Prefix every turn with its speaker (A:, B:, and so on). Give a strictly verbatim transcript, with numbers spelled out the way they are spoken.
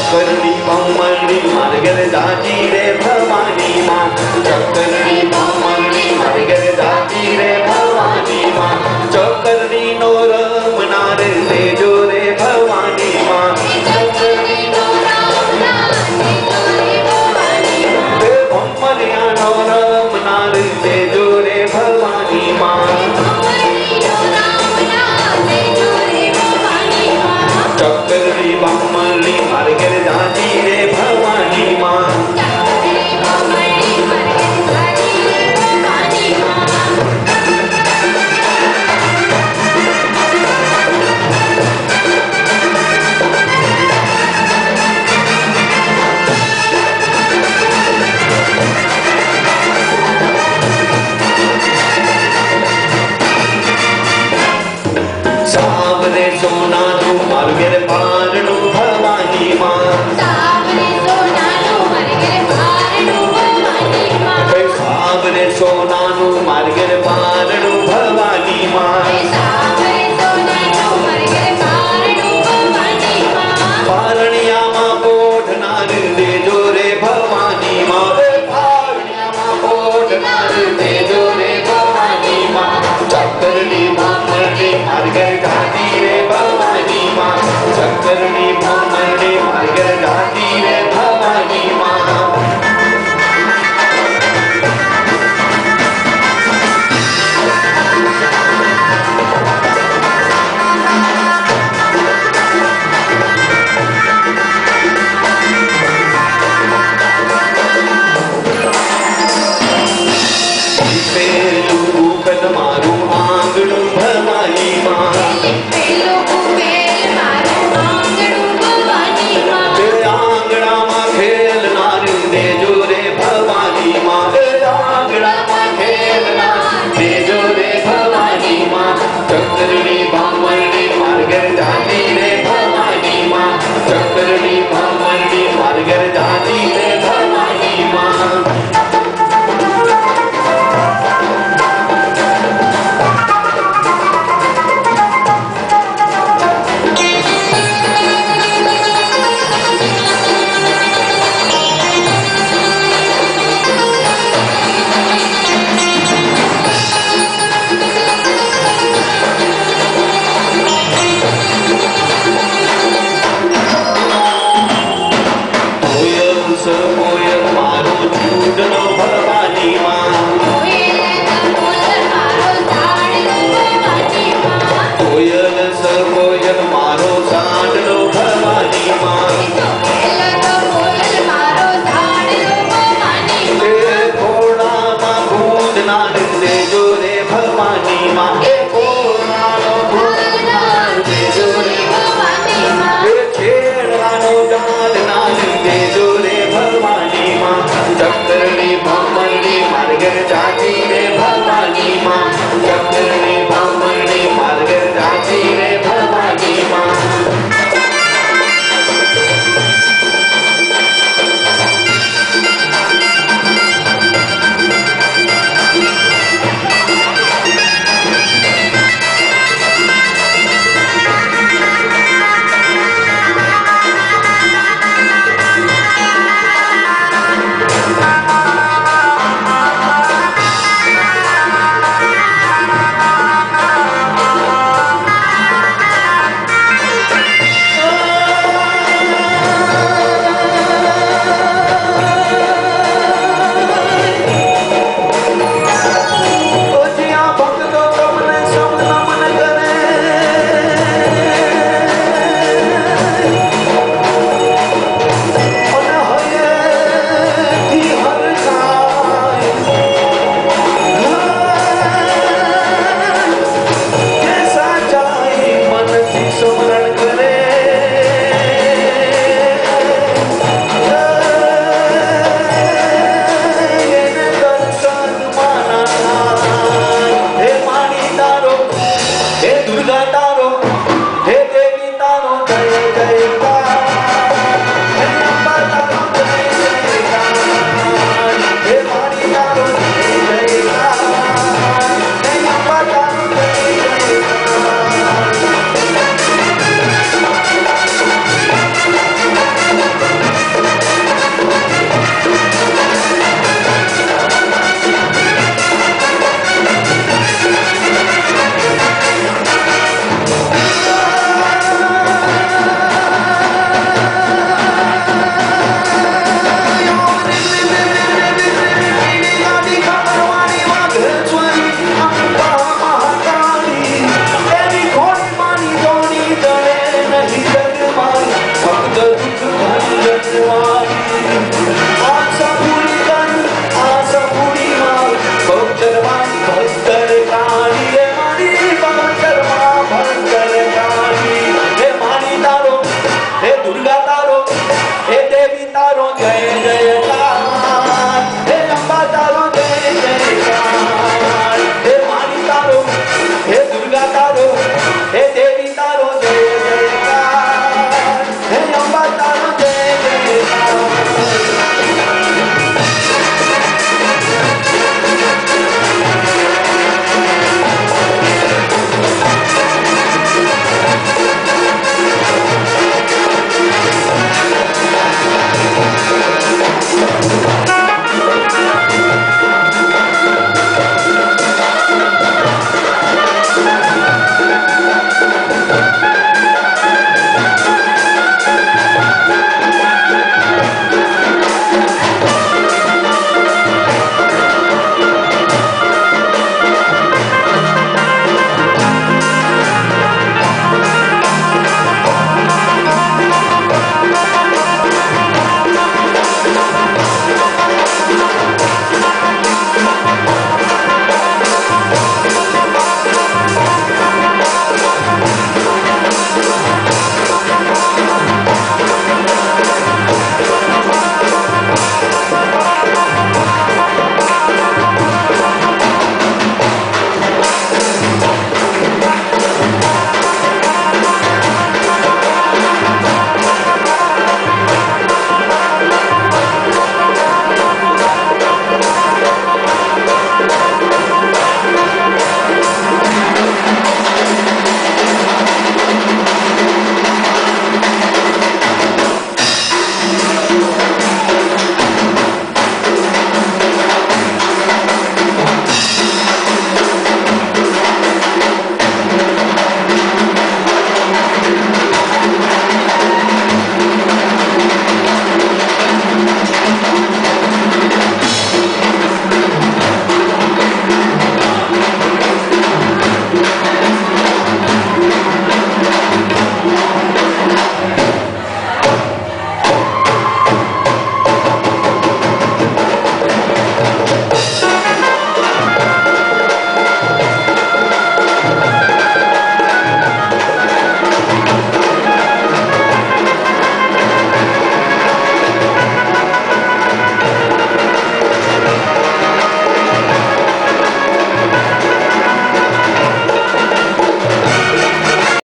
A: चक्करनी भमरनी मरगर जाजी रे भवानी माँ चक्करनी भमरनी मरगर जाजी रे भवानी माँ चक्करनी नो राम नार ले जो रे भवानी माँ चक्करनी नो राम नार ले जो रे भवानी माँ भमरिया नो राम नार ले जो रे भवानी माँ चक्करनी भमरनी मरगर जाजी रे भवानी माँ सावरे सोना तू मरगर पारणु भवानी माँ सावरे सोना तू मरगर पारणु भवानी माँ सावरे सोना तू मरगर पारणु भवानी माँ सावरे सोना तू मरगर पारणु भवानी माँ पारणिया माँ कोठ नार दे जो रे भवानी माँ पारणिया माँ कोठ नार दे जो रे भवानी माँ चक्करनी भमरनी मरगर जाजी रे भवानी माँ चक्करनी भमरनी मरगर जाजी रे भवानी माँ मारू आंगणू भवानी माँ आंगणा माँ खेल नार दे जो रे भवानी माँ आंगणा माँ खेल नार दे जो रे भवानी माँ चक्करनी भमरनी मरगर जाजी रे भवानी माँ चक्करनी भमरनी मरगर जाजी रे भवानी माँ